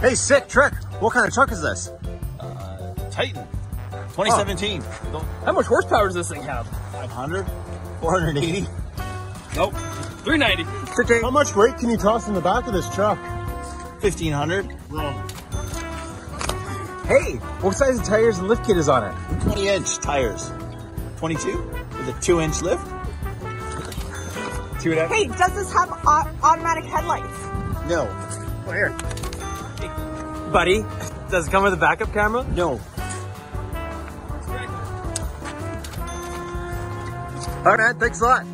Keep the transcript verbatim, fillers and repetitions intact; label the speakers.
Speaker 1: Hey, sick trick. What kind of truck is this?
Speaker 2: Uh, Titan, twenty seventeen. Oh.
Speaker 3: How much horsepower does this thing have?
Speaker 2: five hundred, four eighty.
Speaker 3: Nope, three ninety.
Speaker 1: How much weight can you toss in the back of this truck?
Speaker 2: fifteen hundred.
Speaker 1: Hey, what size of tires and lift kit is on it?
Speaker 2: twenty inch tires. twenty-two with a two inch lift.
Speaker 1: Two and a half.
Speaker 4: Hey, does this have au- automatic headlights?
Speaker 2: No.
Speaker 1: Oh, here.
Speaker 3: Buddy, does it come with a backup camera?
Speaker 2: No.
Speaker 1: All right, man. Thanks a lot.